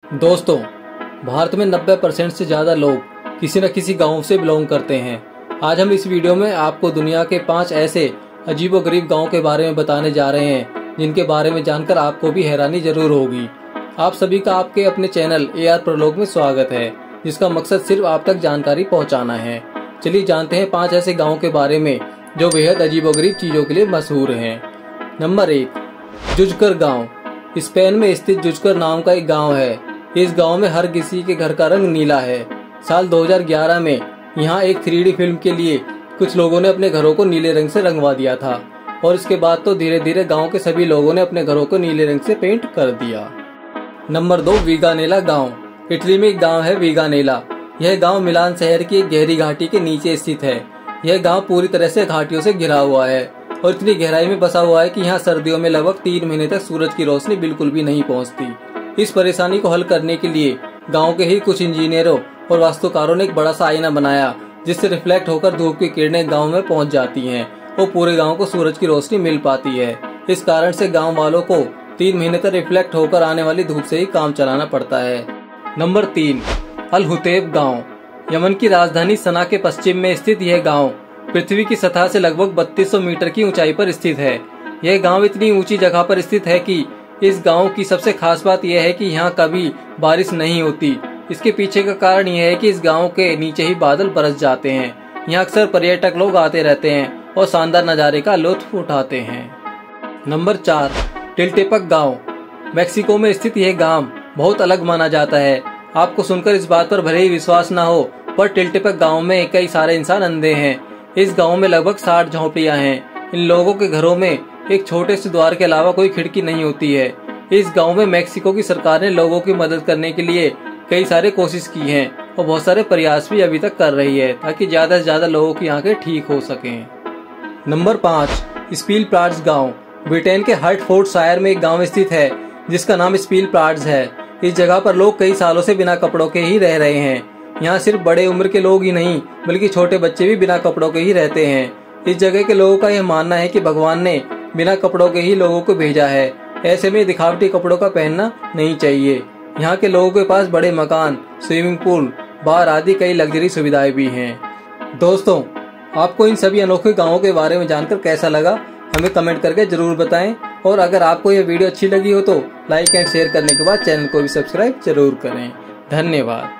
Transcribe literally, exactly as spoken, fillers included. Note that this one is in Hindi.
दोस्तों, भारत में नब्बे परसेंट से ज़्यादा लोग किसी न किसी गांव से बिलोंग करते हैं। आज हम इस वीडियो में आपको दुनिया के पांच ऐसे अजीबोगरीब गांव के बारे में बताने जा रहे हैं जिनके बारे में जानकर आपको भी हैरानी जरूर होगी। आप सभी का आपके अपने चैनल ए आर प्रलोक में स्वागत है, जिसका मकसद सिर्फ आप तक जानकारी पहुँचाना है। चलिए जानते हैं पाँच ऐसे गाँव के बारे में जो बेहद अजीबोगरीब चीज़ों के लिए मशहूर हैं। नंबर एक, जुजकर गाँव। स्पेन में स्थित जुजकर नाम का एक गाँव है। इस गांव में हर किसी के घर का रंग नीला है। साल दो हज़ार ग्यारह में यहाँ एक थ्री डी फिल्म के लिए कुछ लोगों ने अपने घरों को नीले रंग से रंगवा दिया था और इसके बाद तो धीरे धीरे गांव के सभी लोगों ने अपने घरों को नीले रंग से पेंट कर दिया। नंबर दो, विगानेला गांव। इटली में एक गांव है विगानेला। यह गांव मिलान शहर की एक गहरी घाटी के नीचे स्थित है। यह गाँव पूरी तरह से घाटियों से घिरा हुआ है और इतनी गहराई में बसा हुआ है कि यहाँ सर्दियों में लगभग तीन महीने तक सूरज की रोशनी बिल्कुल भी नहीं पहुँचती। इस परेशानी को हल करने के लिए गांव के ही कुछ इंजीनियरों और वास्तुकारों ने एक बड़ा सा आईना बनाया, जिससे रिफ्लेक्ट होकर धूप की किरणें गांव में पहुंच जाती हैं और पूरे गांव को सूरज की रोशनी मिल पाती है। इस कारण से गांव वालों को तीन महीने तक रिफ्लेक्ट होकर आने वाली धूप से ही काम चलाना पड़ता है। नंबर तीन, अल हुतैब गाँव। यमन की राजधानी सना के पश्चिम में स्थित यह गाँव पृथ्वी की सतह से लगभग बत्तीस सौ मीटर की ऊंचाई पर स्थित है। यह गाँव इतनी ऊंची जगह पर स्थित है कि इस गांव की सबसे खास बात यह है कि यहाँ कभी बारिश नहीं होती। इसके पीछे का कारण यह है कि इस गांव के नीचे ही बादल बरस जाते हैं। यहाँ अक्सर पर्यटक लोग आते रहते हैं और शानदार नज़ारे का लुत्फ उठाते हैं। नंबर चार, टिल्टेपक गांव। मेक्सिको में स्थित यह गांव बहुत अलग माना जाता है। आपको सुनकर इस बात पर भले ही विश्वास न हो, पर टिल्टेपक गाँव में कई सारे इंसान अंधे हैं। इस गाँव में लगभग साठ झोंपड़ियाँ हैं। इन लोगों के घरों में एक छोटे से द्वार के अलावा कोई खिड़की नहीं होती है। इस गांव में मेक्सिको की सरकार ने लोगों की मदद करने के लिए कई सारे कोशिश की हैं और बहुत सारे प्रयास भी अभी तक कर रही है ताकि ज्यादा से ज्यादा लोगों की आंखें ठीक हो सकें। नंबर पाँच, स्पील प्लाट्स गाँव। ब्रिटेन के हर्टफोर्डशायर में एक गाँव स्थित है जिसका नाम स्पील प्लाट्स है। इस जगह पर लोग कई सालों से बिना कपड़ों के ही रह रहे हैं। यहाँ सिर्फ बड़े उम्र के लोग ही नहीं बल्कि छोटे बच्चे भी बिना कपड़ों के ही रहते हैं। इस जगह के लोगों का यह मानना है कि भगवान ने बिना कपड़ों के ही लोगों को भेजा है। ऐसे में दिखावटी कपड़ों का पहनना नहीं चाहिए। यहाँ के लोगों के पास बड़े मकान, स्विमिंग पूल, बार आदि कई लग्जरी सुविधाएं भी हैं। दोस्तों, आपको इन सभी अनोखे गांवों के बारे में जानकर कैसा लगा हमें कमेंट करके जरूर बताएं और अगर आपको यह वीडियो अच्छी लगी हो तो लाइक एंड शेयर करने के बाद चैनल को भी सब्सक्राइब जरूर करें। धन्यवाद।